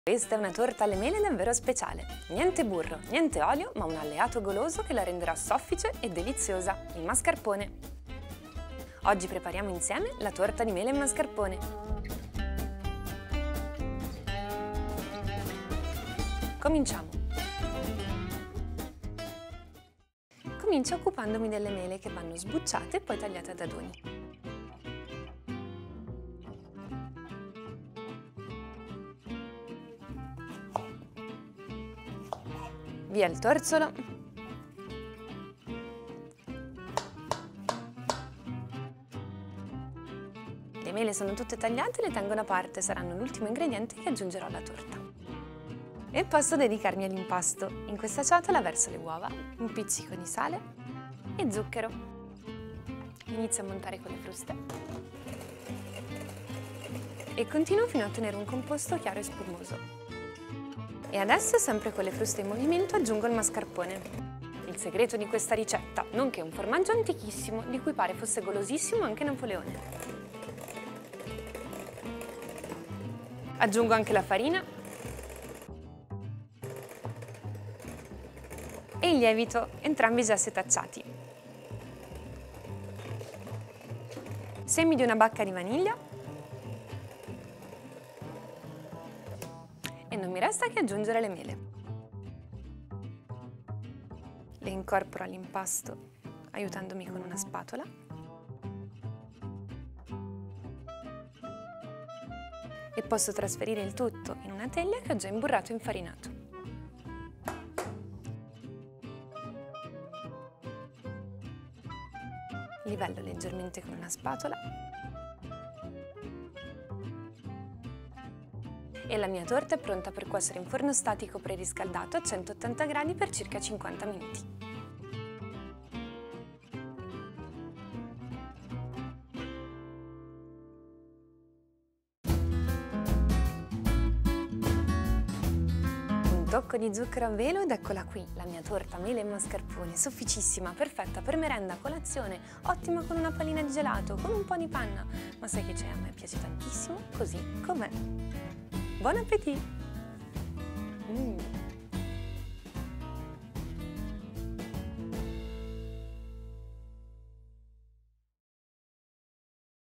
Questa è una torta alle mele davvero speciale. Niente burro, niente olio, ma un alleato goloso che la renderà soffice e deliziosa, il mascarpone. Oggi prepariamo insieme la torta di mele e mascarpone. Cominciamo. Comincio occupandomi delle mele che vanno sbucciate e poi tagliate a dadoni. Via il torsolo. Le mele sono tutte tagliate e le tengo da parte, saranno l'ultimo ingrediente che aggiungerò alla torta. E posso dedicarmi all'impasto. In questa ciotola verso le uova, un pizzico di sale e zucchero. Inizio a montare con le fruste. E continuo fino a ottenere un composto chiaro e spumoso. E adesso, sempre con le fruste in movimento, aggiungo il mascarpone. Il segreto di questa ricetta, nonché un formaggio antichissimo, di cui pare fosse golosissimo anche Napoleone. Aggiungo anche la farina e il lievito, entrambi già setacciati. Semi di una bacca di vaniglia. E non mi resta che aggiungere le mele. Le incorporo all'impasto aiutandomi con una spatola. E posso trasferire il tutto in una teglia che ho già imburrato e infarinato. Livello leggermente con una spatola. E la mia torta è pronta per cuocere in forno statico preriscaldato a 180 gradi per circa 50 minuti. Un tocco di zucchero a velo ed eccola qui, la mia torta mele e mascarpone, sofficissima, perfetta per merenda, colazione, ottima con una pallina di gelato, con un po' di panna. Ma sai che c'è? A me piace tantissimo così com'è. Buon appetito!